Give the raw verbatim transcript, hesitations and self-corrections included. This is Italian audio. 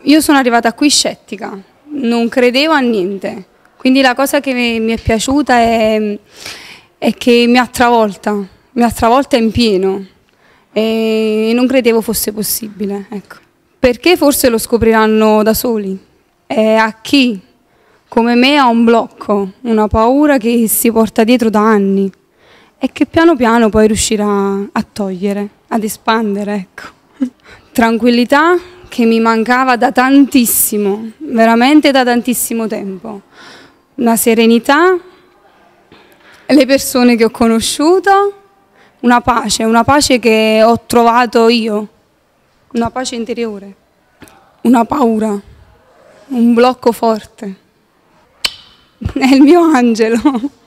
Io sono arrivata qui scettica, non credevo a niente, quindi la cosa che mi è piaciuta è, è che mi ha travolta, mi ha travolta in pieno e non credevo fosse possibile. Ecco. Perché forse lo scopriranno da soli. E a chi come me ha un blocco, una paura che si porta dietro da anni e che piano piano poi riuscirà a togliere, ad espandere. Ecco. Tranquillità che mi mancava da tantissimo, veramente da tantissimo tempo. Una serenità, le persone che ho conosciuto, una pace, una pace che ho trovato io, una pace interiore, una paura, un blocco forte. È il mio angelo.